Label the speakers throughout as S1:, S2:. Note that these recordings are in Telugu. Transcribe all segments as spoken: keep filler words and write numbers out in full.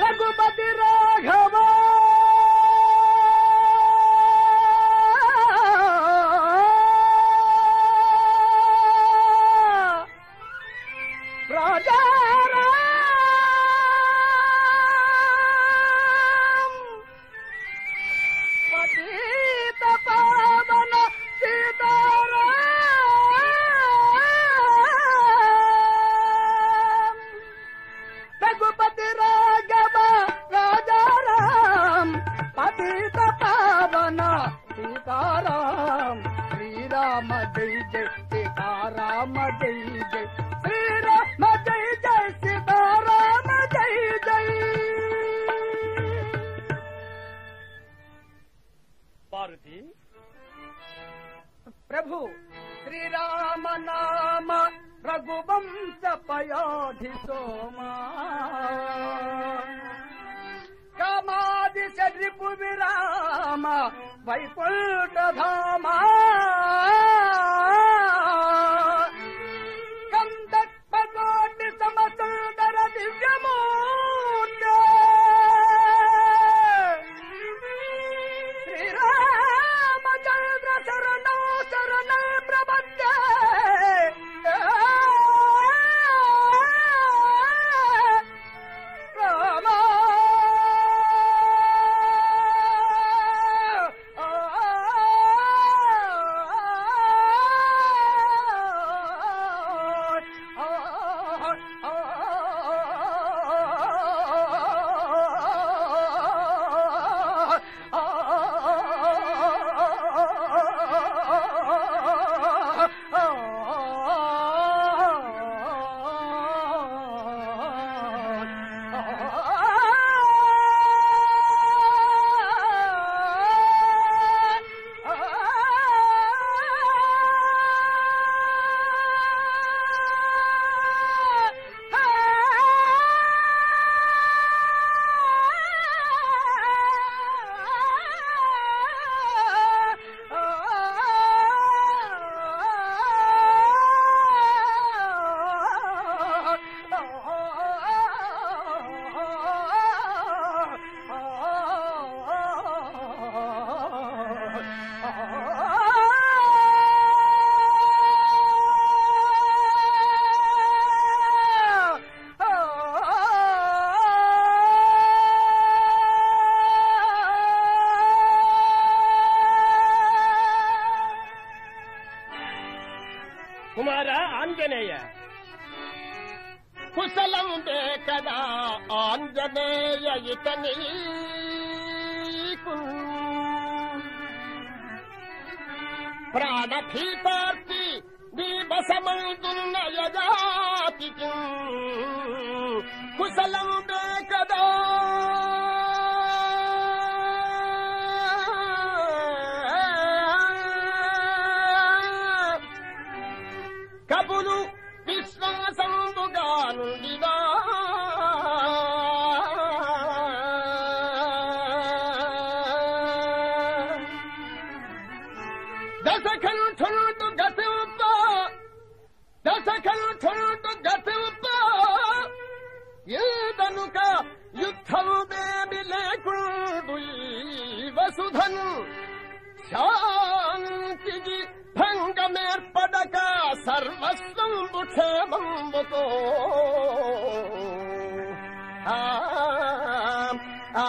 S1: रघुपति राघव राजा राम पतित पावन सीताराम रघुपति राघव राजा राम पतित पावन सीताराम श्री राम जय जय सीताराम जय जय श्री राम जय जय सीताराम जय जय। पार्वती प्रभु श्री राम नाम रघुवंश पयोधि सोमा कामादि रिपु विराम वैकुंठ धामा कंदर्पकोटि समसुंदर दिव्यमूर्ति श्री रामचंद्र शरणौ शरणै प्रपद्ये राम
S2: కుమార ఆంజనేయ కుశలం కదా ఆంజనేయ ఇతనీకు ప్రాణభీతార్తి దీపసమంతున్న యజాతికి కుశలం కదా కబులు విశ్వాసంబుగానుండినా దశకంఠుడు గతింప దశకంఠుడు గతింప ఏదనుక యుద్ధం దేవి లేకుండు వసుధను శాంతికి భంగమేర్పడక సర్వస్వంబు క్షేమంబుతో ఆ ఆ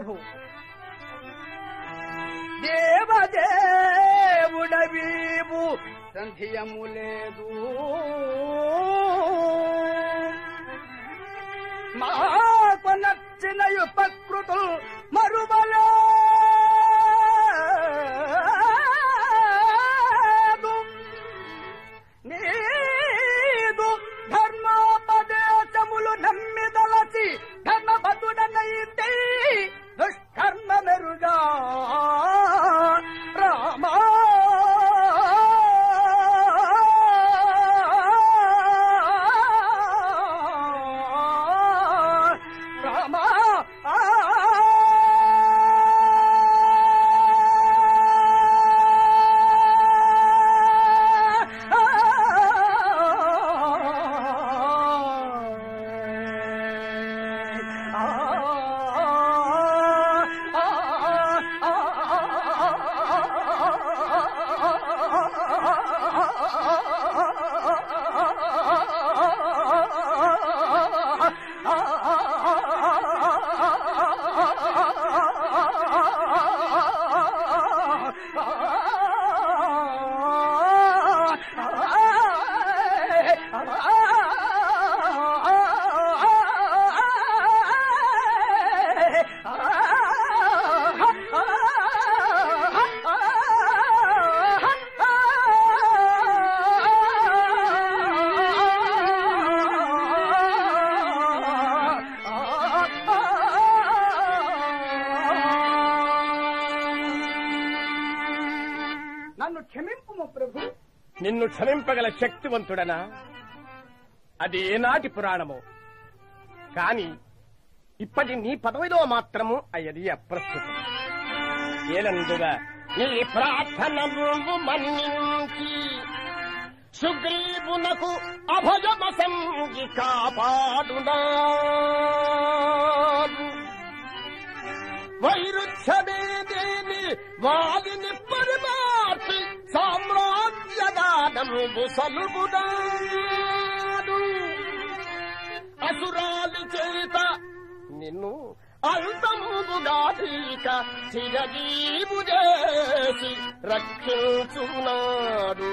S1: ప్రభు దేవదేవుడవీవు సంధ్యము లేదు మాకు నచ్చిన ఉపకృతులు మరువలేదు నీదు ధర్మోపదేశములు నమ్మిదలసి ధర్మబద్ధుడనైతే దుష్కర్మ మెరుగా రామా
S2: నిన్ను క్షమింపగల శక్తివంతుడనా? అది ఏనాటి పురాణమో కాని ఇప్పటి నీ పదవిలో మాత్రము అయ్యది అప్రస్తుతం. ఏనందుగా నీ ప్రార్థనలు మన్నించి సుగ్రీవునకు అభయమసంగి కాపాడునా వైరుధ్యమేదేని వాలిని పరిమార్చి సామ్రాజ్యదానము సలుగునాడు అసురాలి చేత నిన్ను అంతముగాక చిరజీవు చేసి రక్షించున్నాడు.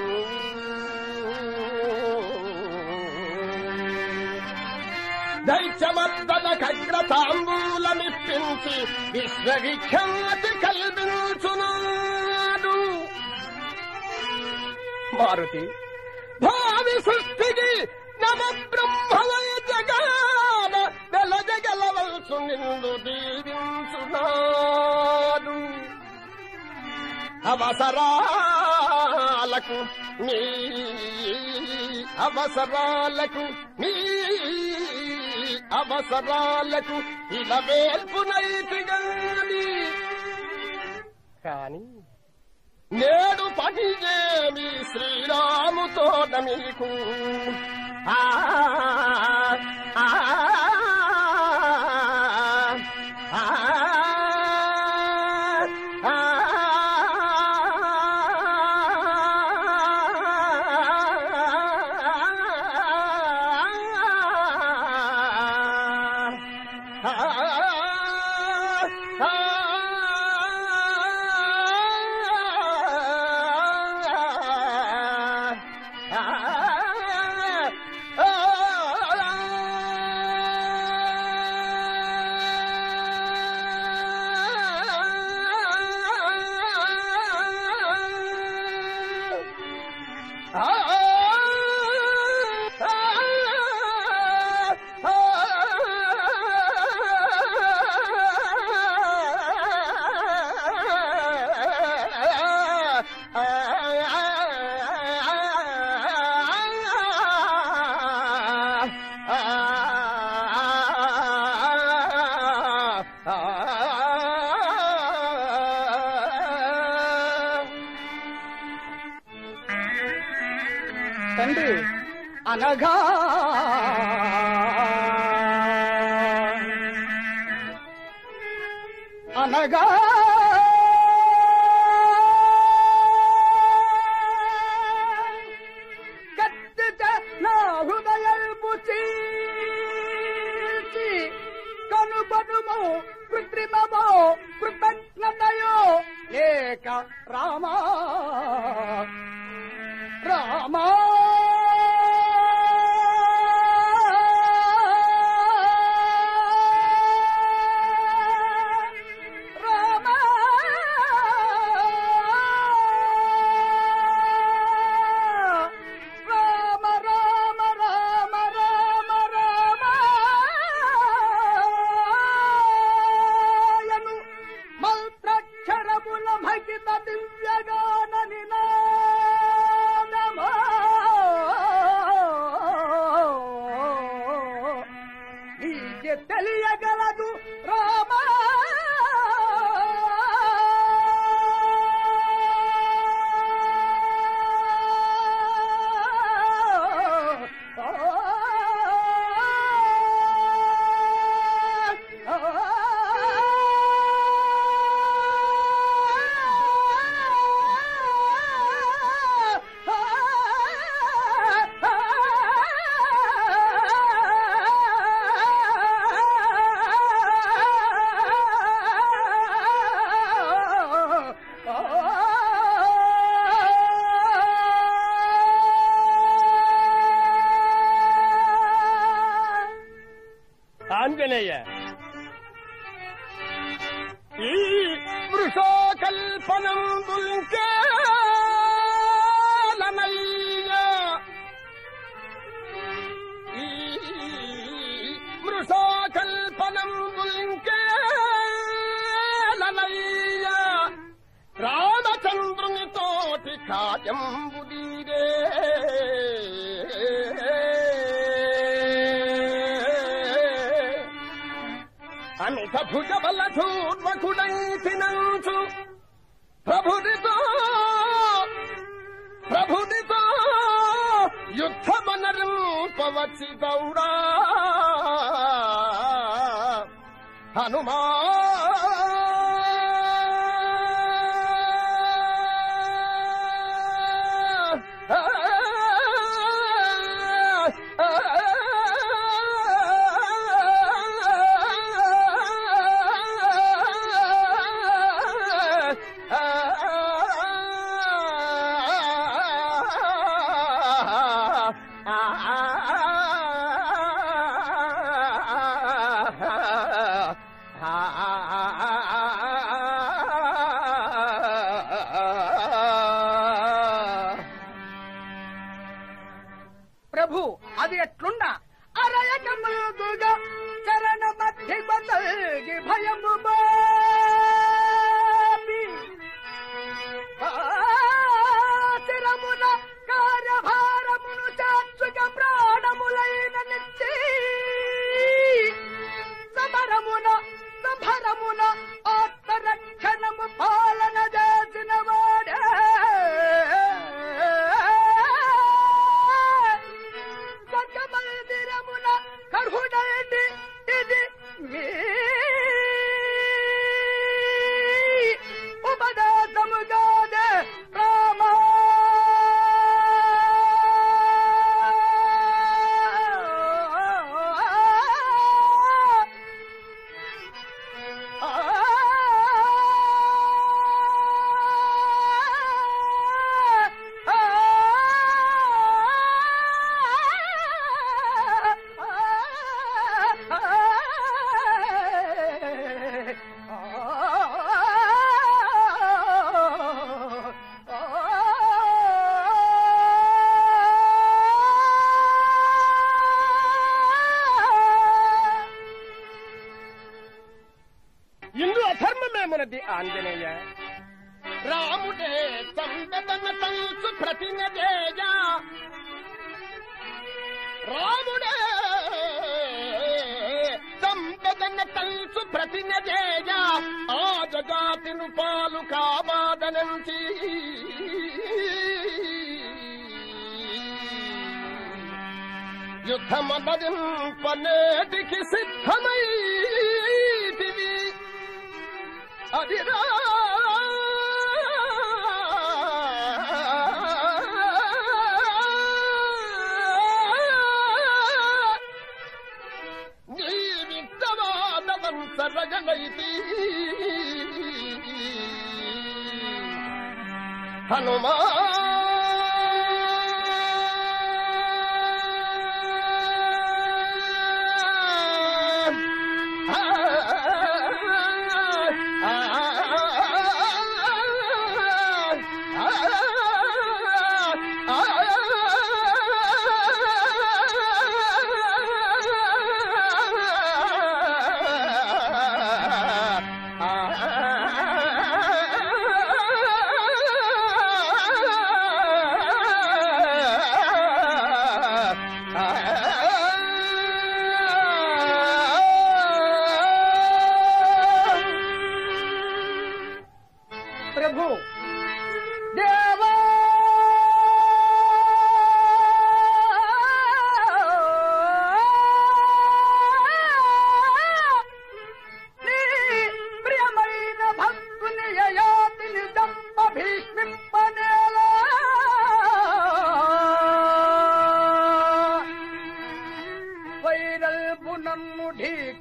S2: దైత్యమర్దన కగ్ర తాంబూలమిప్పించి విశ్వవిఖ్యాతి కల్పించున్నాడు. మారుతి భావి సృష్టికి నమ బ్రహ్మవయ జగాన వెలజగలవల్సు నిన్ను దీవించున్నాడు. అవసరాలకు నీ అవసరాలకు నీ అవసరాలకు ఇలా వేల్పునైతిగాని కాని నేడు పనిచేమి శ్రీరాముతోట మీకు ఆ ఆ
S1: తండ్రి అనగా అనగా కత్తిత నా హృదయల్పు చీల్చి కనుబడుము కృత్రిమమో రామా తెలియగలదు రామా
S2: ఆంజనేయ, ఈ వృషోకల్పనంబుల్కేలనయ్య, ఈ వృషోకల్పనంబుల్కేలనయ్య, రామచంద్రుని తోటి కాయంబుదీరే అమిత భుజ బల ధూర్వకుడైతినంచు ప్రభునితో ప్రభునితో యుద్ధమనరింపవచి గౌడా హనుమా
S1: ప్రభు అది ఎట్లుండా అరయక ముందుగా చరణ మధ్య బతల్గి భయము బాపి తిరమున కార్యభారమును చాచుక ప్రాణములైన నిచ్చి సమరమున సంభరమున ఆత్మరక్షణము పాలన చేసిన వాడే మందిరమున కర్హుడండి ఇది ఉపదేశముగాదే రామా
S2: ఇందు అధర్మమేమునది ఆంజనేయ? రాముడే సంబదన తల్సు ప్రతినదేయ, రాముడే సంబదన తల్సు ప్రతినదేయ, ఆ జగాతిను పాలు కాబాదనంచి యుద్ధమదింపనేటికి సిద్ధమైతివి అదిరా నీవిత్తవాదవంసరగలైతి హనుమా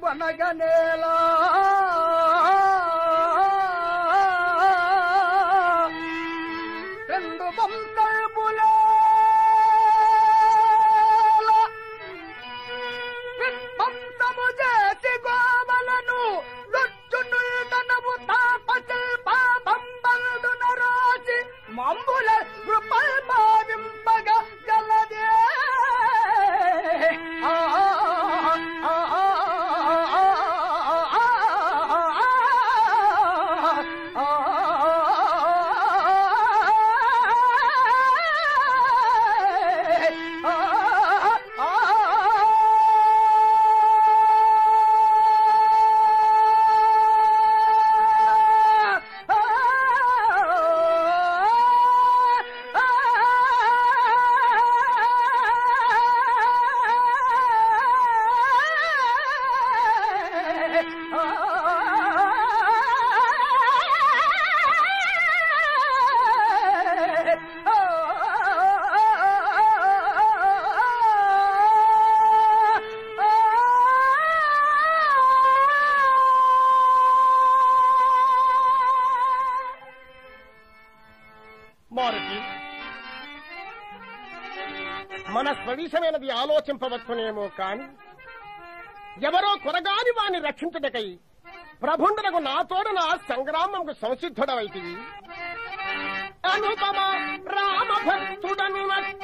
S1: కొనగనేలా రెండు వంశములో విధ్వంసము చేసి గోవలను దొచ్చునుల్తనవు తాపశిల్ప బంబందున రాసి మంబుల కృపల్ భావింపగ గలదే ఆ
S2: మన స్వదేశమైనది ఆలోచింపవచ్చునేమో కాని ఎవరో కొరగాని వాణ్ణి రక్షించుటకై ప్రభుండనకు నా తోడన సంగ్రామంకు సంసిద్ధుడవైతివి. అనుపమ రామభక్తుడను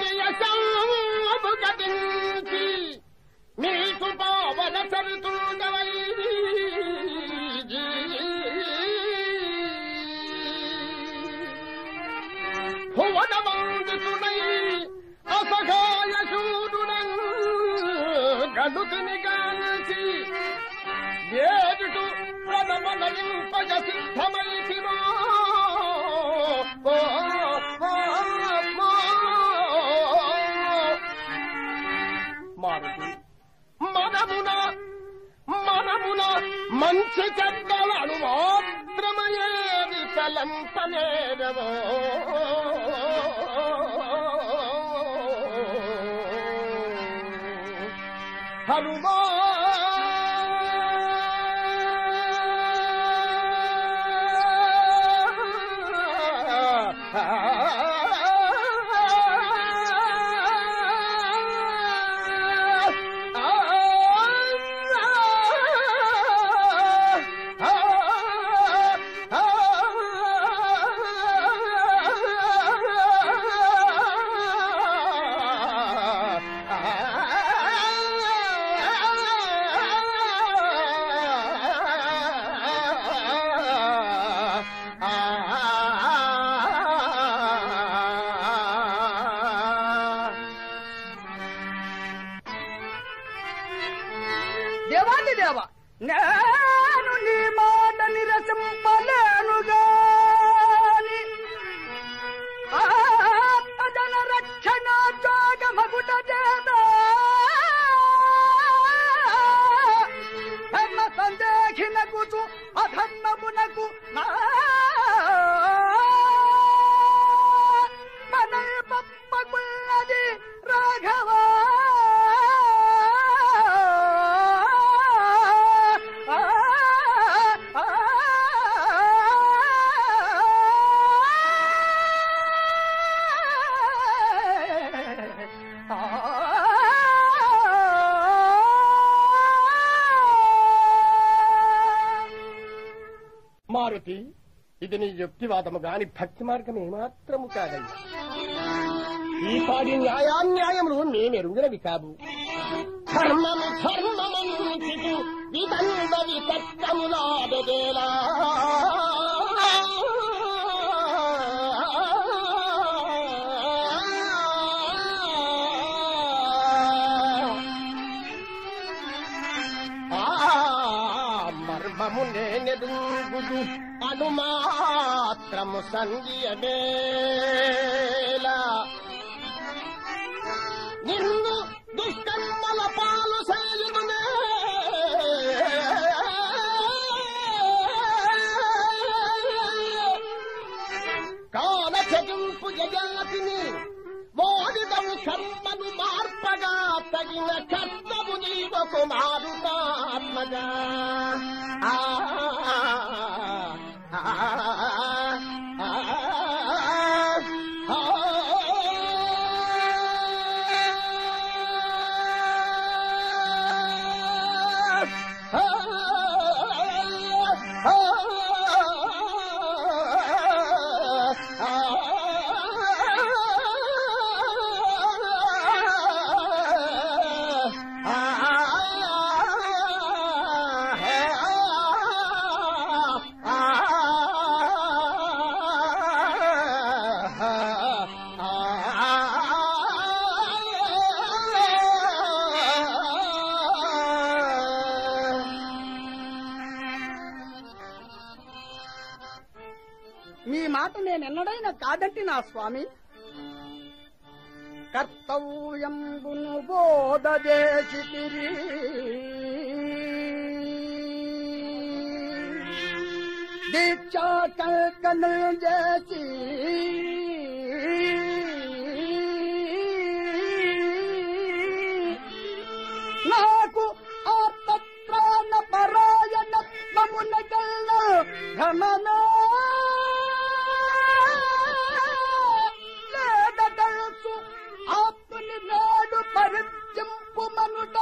S2: నత్యయసంబుగతించి మీకు పావన సరితుండవై భువనవందితుడై అసహాయ శూరుడన్ గడుకుని గాల్చి ఏడుటు ప్రథమనయింపగ సిద్ధమైతిమో మారుతి మనమున మనమున మంచి చెడ్డలను మాత్రమయేది తలంపనేరవో హనుమా
S1: దేవాది దేవ నేను నీ మాట నిరసింపలేను గాని ఆత్మజన రక్షణ జోగమగుట చేత ధర్మ సందేహినకు అధర్మమునకు నా మనల్ పప్పకున్నది రాఘవా
S2: మారుతి, ఇది నీ యుక్తివాదము గాని భక్తి మార్గం ఏమాత్రము కాదయ్యా. ఈ పాడి న్యాయాన్యాయములు నేనెరుగినవి కాదు. ధర్మము ధర్మమంచికు విదండ వితత్తములాడేలా మర్మము నేనెదుగుదు అనుమాత్రము సంగియమేలా నిన్ను దుష్కర్మల పాలు చేయుదునే కాల చగింపు జగతిని వాడిదము కర్మను మార్పగా తగిన కర్తము నీవకు మారుతా పద్మజ ఆ
S1: మీ మాట నేనెన్నడైనా కాదంటి నా స్వామి. కర్తవ్యంబును బోధ చేసితిరి, దీక్షా కల్కను చేసి నాకు ఆర్తత్రాణ పరాయణ మమునగల్ల ఘమన లేదదల్సు ఆత్మని నాడు పరిత్యంపు మనుట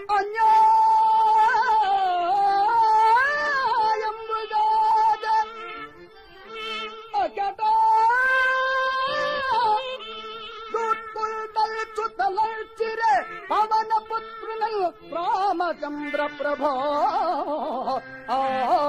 S1: అన్యాయముగాద అగట దూత్పుల్దల్చు తలల్చిరే పవన పుత్రునల్ రామచంద్ర ప్రభో ఆ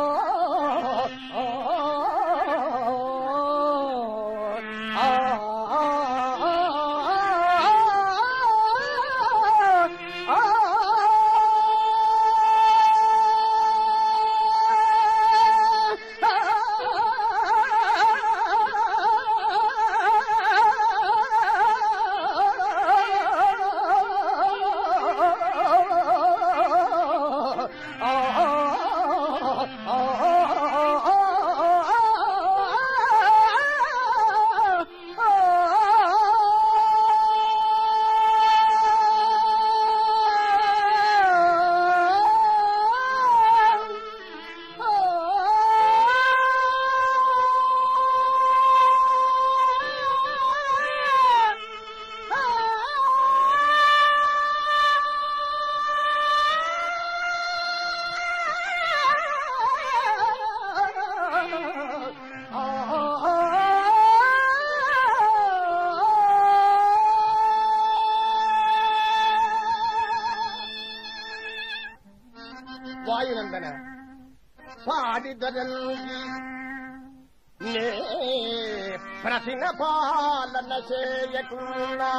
S2: వాయునందన పాడిదరంగి నే ప్రతిన పాలన చేయకున్నా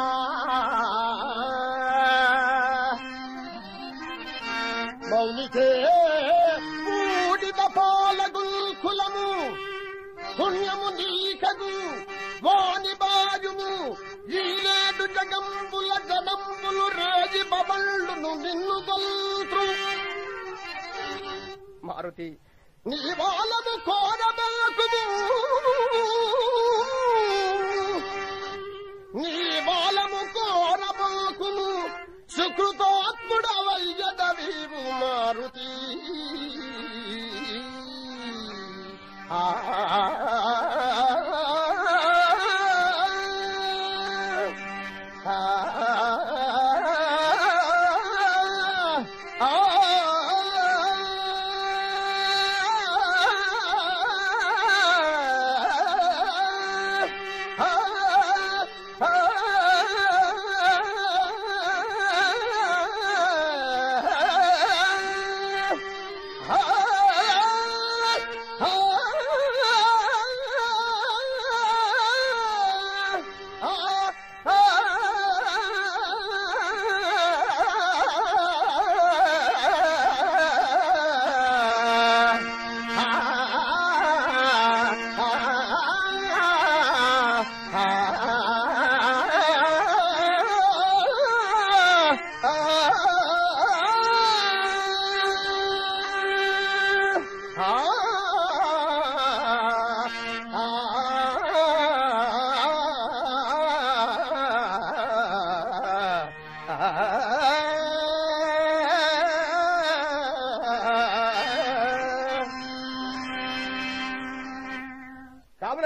S2: మౌనికే ఊడిద పాలగుల్కులము పుణ్యము నీకగు వాని బాయుము ఈలేడు జగంబుల జనంబులు రేజి బబళ్ళును నిన్ను గొల్తు మారుతి నీ వాళ్ళము కోరబెక్కుము నీ వాళ్ళము కోరబోకుము సుకృతోత్ముడవయ్యదవీవు మారుతి ఆ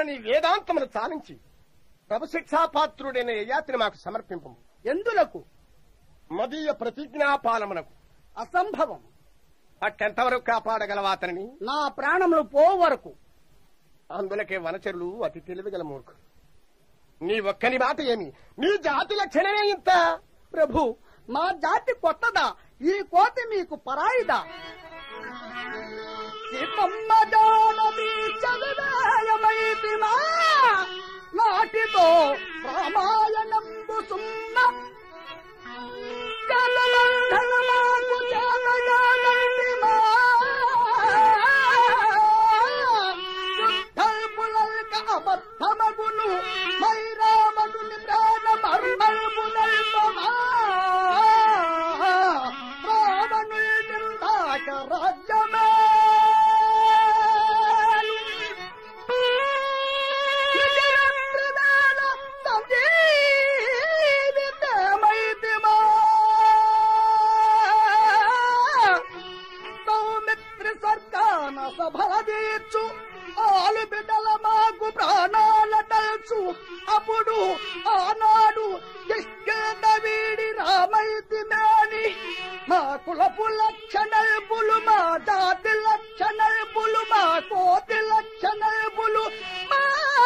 S2: నీ వేదాంతమును చాలించి ప్రభుశిక్షాపాత్రుడైన యయాతిని మాకు సమర్పింపు.
S1: ఎందులకు?
S2: మదీయ ప్రతిజ్ఞాపాలమునకు.
S1: అసంభవం.
S2: అట్టెంతవరకు కాపాడగలవా అతనిని?
S1: నా ప్రాణములు పో వరకు.
S2: అందులకే వనచరులు అతి తెలివిగల మూర్ఖులు. నీ ఒక్కని మాట ఏమి? నీ జాతి లక్షణమే ఇంత.
S1: ప్రభు, మా జాతి కొత్తదా? ఈ కోతి మీకు పరాయిదా? నాటితో రామాయణంబు సున్న కలలంధనమాకు చేతగానంటిమా యుద్ధల్పులల్క అబద్ధమగును మైరావణుని ప్రాణమర్మల్పునల్పమా రావణుడిందాక రాజ్యమే సభలదీర్చు ఆలు బిడ్డల మాకు ప్రాణాల తల్చు అప్పుడు ఆనాడు కిష్కింద వీడి రామైతి మేని మా కులపు లక్షణల్పులు మా జాతి లక్షణల్పులు మా కోతి లక్షణల్పులు మా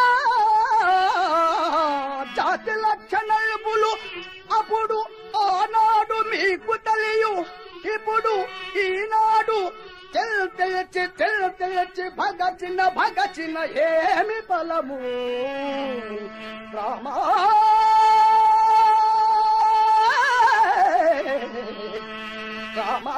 S1: జాతి లక్షణల్పులు అప్పుడు ఆనాడు మీకు తెలియు ఇప్పుడు ఈనాడు తెల్ తెల్చి తెల్ తెల్చి భగచిన భగచిన ఏమి ఫలము రామా రామా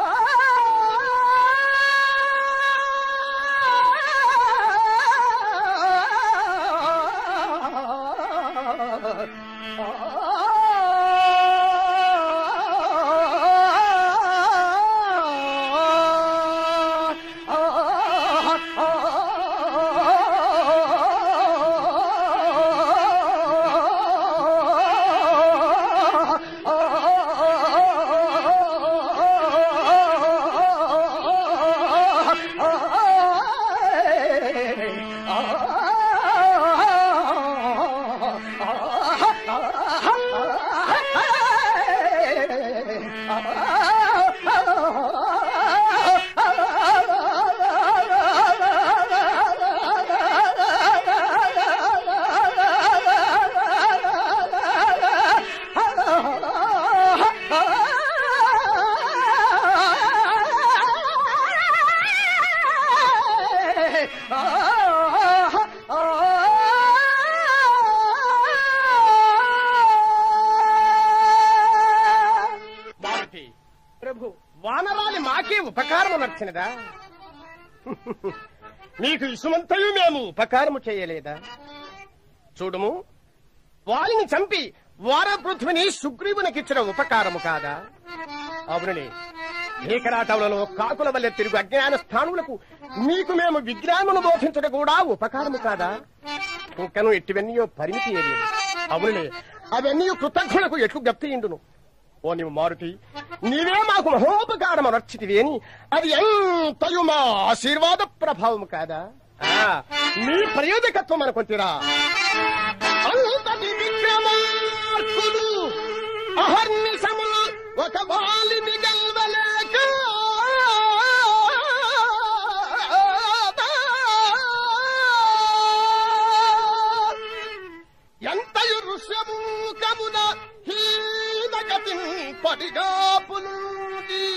S2: వానరాలి మాకే ఉపకారము నచ్చినదా? నీకు ఇసుమంతయు మేము ఉపకారము చేయలేదా? చూడుము, వాలిని చంపి వార పృథ్విని సుగ్రీవునికిచ్చిన ఉపకారము కాదా? అవునులే, భీకరాటవులలో కాకుల వల్లే తిరుగు అజ్ఞాన స్థానులకు నీకు మేము విజ్ఞానమును బోధించడం కూడా ఉపకారము కాదా? ఇంకను ఎట్టివన్నీయో పరిమితి ఏది? అవునులే, అవన్నీ కృతజ్ఞులకు ఎట్లు గప్తియిండును. ఓ నీవు మారుతి, నీవే మాకు మహోపకారం అనర్చితివి అని అది ఎంతయు మా ఆశీర్వాద ప్రభావం కాదా? నీ ప్రయోజకత్వం అనుకుంటురా. అంతటి విక్రమార్కుడు అహర్నిశములు ఒక వాలిని గెలవలేక ఎంతయు ఋష్యమూకమున పడిగాపులుండి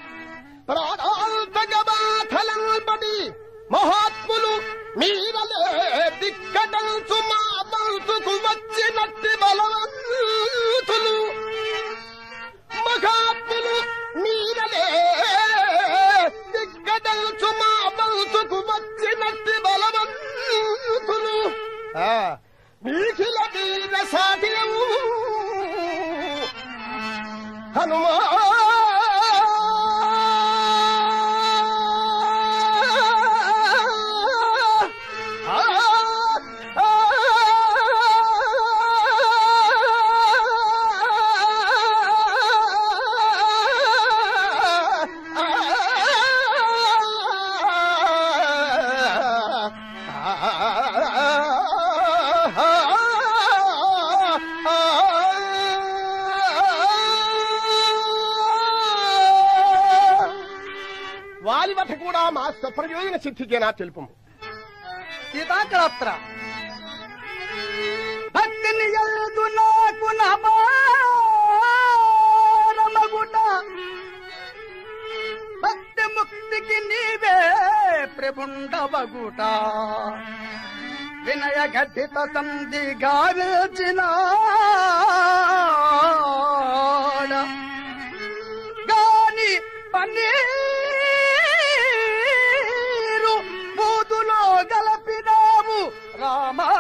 S2: ప్రాణాల్పగబాధలంబడి మహాత్ములు మీరలే దిక్కటల్చు మా బంతుకు వచ్చినట్టి బలవంతులు మహాత్ములు మీరలే దిక్కటల్చు మా బంతుకు వచ్చినట్టి బలవంతులు మీకిల వీర సాధ్యము హనుమా వారి వట కూడా మా స్వప్రయోజన సిద్ధికేనా తెలుపు.
S1: సీతాకరాత్ర భక్తిని ఎల్దు నాకు నమగుట భక్తి ముక్తికి నీవే ప్రభుండవగుట వినయ గడ్డిత సంధి గావిల్చిన గాని పన్నీరు బూదులో గలపినావు రామా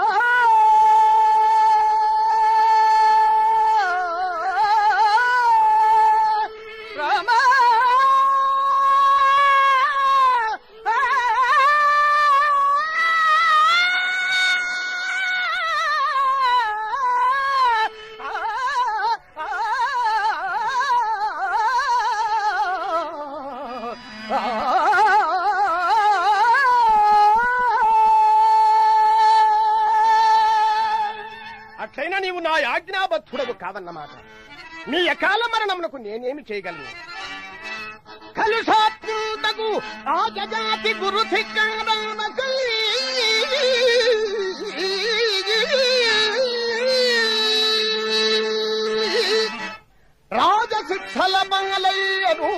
S2: అట్లయినా నీవు నా ఆజ్ఞాబద్ధుడవు కాదన్నమాట. నీ అకాల మరణమునకు నేనేమి చేయగలను? కలుషాత్మకు ఆ జగతి గురు రాజశిక్షల మంగళయ్యను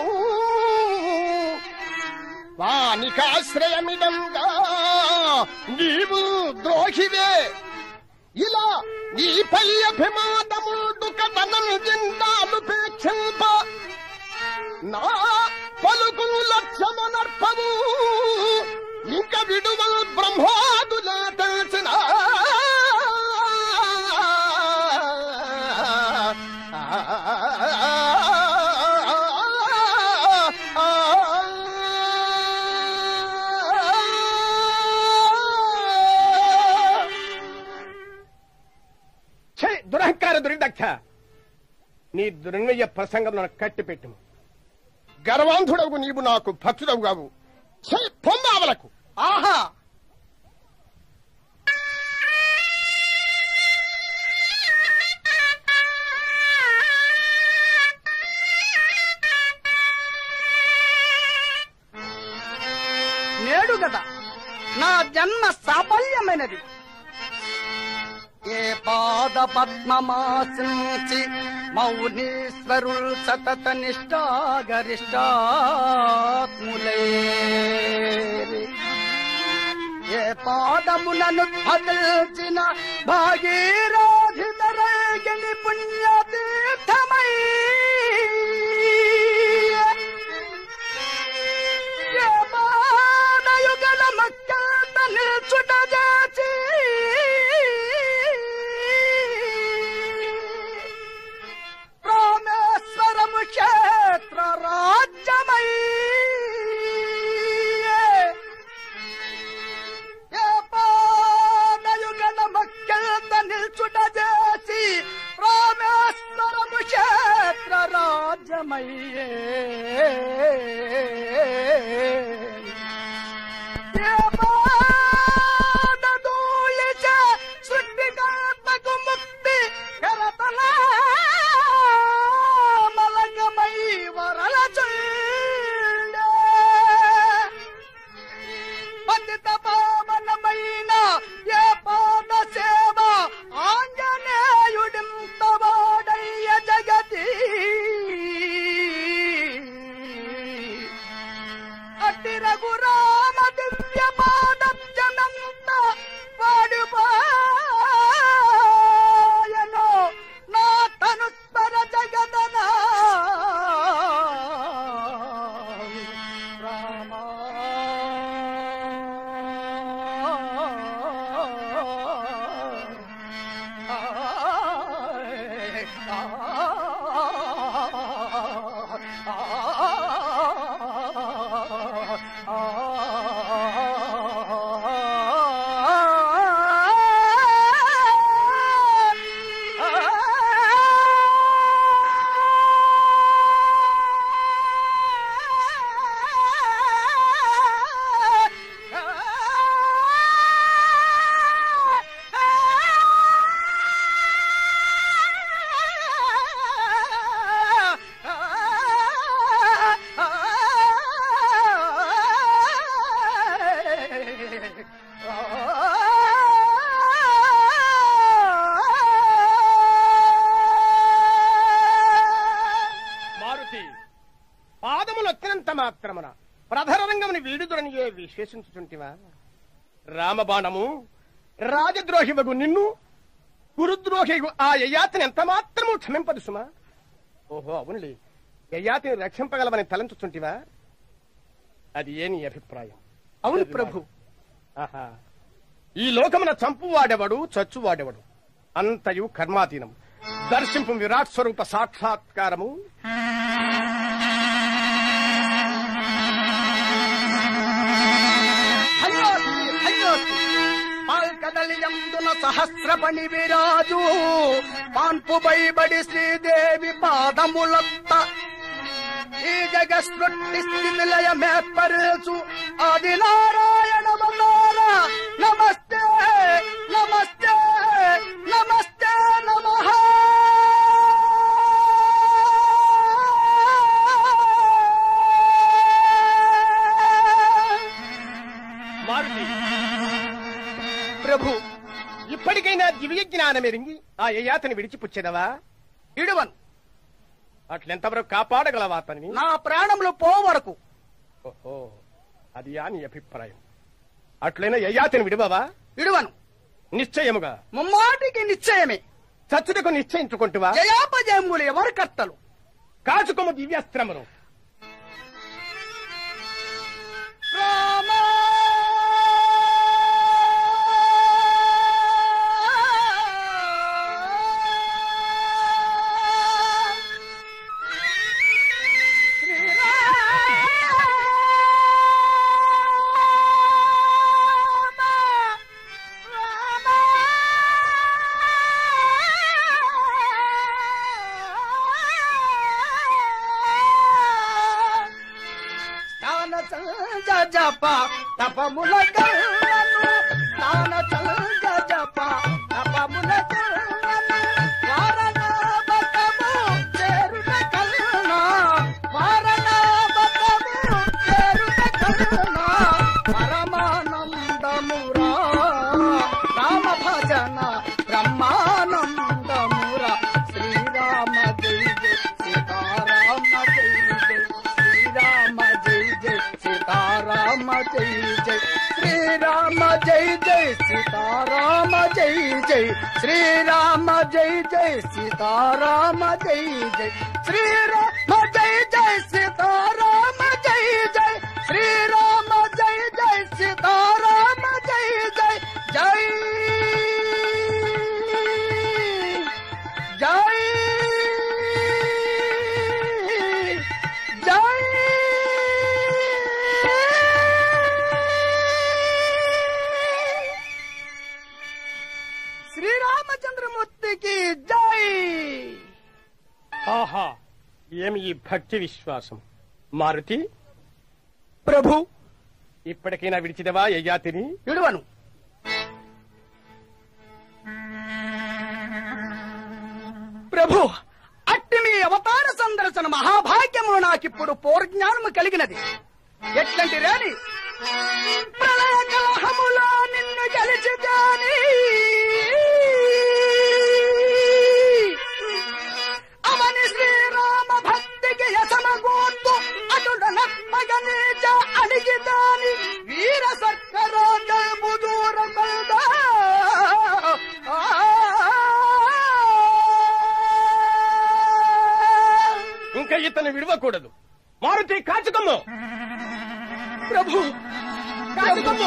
S2: వానికాశ్రయమిదంగా నీవు ద్రోహివే. ఇలా నీపై అభిమానము దుఃఖతనను జిందాలు పేక్షింప నా పలుకు లక్ష్యమనర్పము ఇంక విడువల్ బ్రహ్మాదులే తెలిసిన దురహంకార దురిదక్ష, నీ దుర్ణయ ప్రసంగం నాకు కట్టిపెట్టుము. గర్వాంధుడవు నీవు నాకు భక్తుడవు కావు. పొందావలకు.
S1: ఆహా నేడు కదా నా జన్మ సాఫల్యమైనది. ఏ పాద పద్మమాసించి మౌనీశ్వరుల్ సతత నిష్ఠాగరిష్టాత్ములే ఏ పాదములను భదిల్చిన భాగీరథితరగిని పుణ్యతీర్థమై ఏ పాదయుగల మక్కత నిల్చుట చేసి రామేశ్వరము క్షేత్ర రాజ్యమై ఏ పాదయుగల మక్కత నిల్చుట చేసి రామేశ్వరము క్షేత్ర రాజ్యమయ్యే
S2: మారుతి పాదములు వచ్చినంత మాత్రమున ప్రధరరంగముని వీడుదురనియే విశ్లేషించుచుంటివా? రామబాణము రాజద్రోహివగు నిన్ను గురుద్రోహిగు ఆ యయాతిని ఎంత మాత్రము క్షమింపదు సుమా. ఓహో అవునులే, యయాతిని రక్షింపగలవని తలంచుచుంటివా? అది ఏ నీ అభిప్రాయం?
S1: అవును ప్రభు.
S2: ఆహా, ఈ లోకమున చంపువాడెవడు చచ్చువాడెవడు అంతయు కర్మాధీనం. దర్శింపు విరాట్ స్వరూప సాక్షాత్కారము
S1: కదలియందున సహస్రపణి విరాజు పాన్పు బైబడి శ్రీదేవి పాదములత్త ఈ జగస్పృష్టి స్థితి లయ మేపరచు ఆది నారాయణ బందార నమస్తే నమస్తే నమస్తే నమః.
S2: మారుతి ప్రభు, ఇప్పటికైనా దివ్య జ్ఞానం ఎరింగి ఆ యయాతిని విడిచిపుచ్చేదవా?
S1: ఇడువను.
S2: అట్లెంతవరకు కాపాడగలవా అతనిని?
S1: నా ప్రాణములు పో వరకు.
S2: ఓహో, అది ఆ నీ అభిప్రాయం. అట్లైనా యయాతిని విడువవా?
S1: ఇడువను.
S2: నిశ్చయముగా?
S1: ముమ్మాటికి నిశ్చయమే.
S2: చచ్చుటకు నిశ్చయించుకుంటువా?
S1: జయాపజయములు ఎవరు కర్తలు?
S2: కాచుకొమ్ము దివ్యాస్త్రమును.
S1: రామా జప తపముల కళ్ళను తాన చల్గ జప తపముల కళ్ళను వారణ బతము చేరుట కళ్ళన వారణ బతము చేరుట కళ్ళన పరమానందమురా రామ భజన బ్రహ్మానందమురా శ్రీరామ జై జై సీతారామ జై జై శ్రీరామ జై జై సీతారామ జై జై శ్రీరామ జై జై సీతారామ జై జై శ్రీరామ జై జై సీతారామ జై జై శ్రీరామ జై జై సీతారామ జై జై శ్రీరామ జై జై సీతారామ జై జై జై జై జై శ్రీరామచంద్రమూర్తికి జై.
S2: ఆహా, ఏమి ఈ భక్తి విశ్వాసం! మారుతి
S1: ప్రభు,
S2: ఇప్పటికైనా విడిచిదవా యయాతిని?
S1: విడువను. ప్రభు, అట్టి మీ అవతార సందర్శన మహాభాగ్యము నాకిప్పుడు పూర్జ్ఞానము కలిగినది. ఎట్లాంటి రాని ప్రళయ కలహములో నిన్ను గెలిచిదాని అవని శ్రీరామ భక్తికి యసమగోత్తు అటుడ నమ్మగనేజ అడిగిదాని వీర సర్కరాజము దూరమల్దా
S2: ఇంకా ఇతను విడవకూడదు. మారుతి కాచుకమ్ము.
S1: ప్రభు,
S2: కాచుకమ్ము.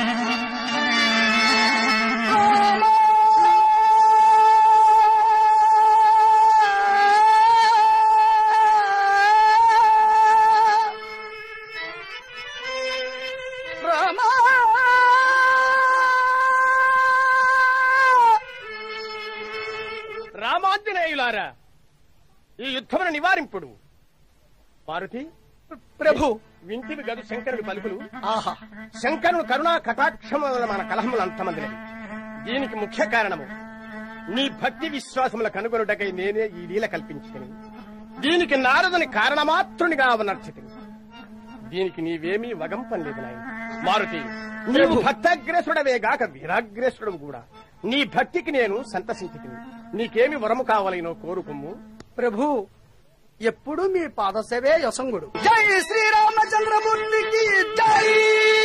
S2: రామాంజనేయులారా, ఈ యుద్ధమును నివారింపుడు. మారుతి
S1: ప్రభు,
S2: వింటివి గదు శంకరుడి పలుకులు.
S1: ఆహా,
S2: శంకరుడు కరుణా కటాక్షముల మన కలహములు అంతమందినవి. దీనికి ముఖ్య కారణము నీ భక్తి విశ్వాసముల కనుగొనుటకై నేనే ఈ లీల కల్పించుకుని దీనికి నారదుని కారణమాత్రునిగా అవనర్చితిని. దీనికి నీవేమీ వగంపనలేదు నాయన. మారుతి, నీవు భక్తాగ్రేసుడవే గాక వీరాగ్రేసుడు కూడా. నీ భక్తికి నేను సంతసించి నీకేమి వరము కావాలనో కోరుకుమ్ము.
S1: ప్రభు, ఎప్పుడు మీ పాదసేవే యశంగుడు. జై శ్రీరామచంద్రమూర్తికి జై.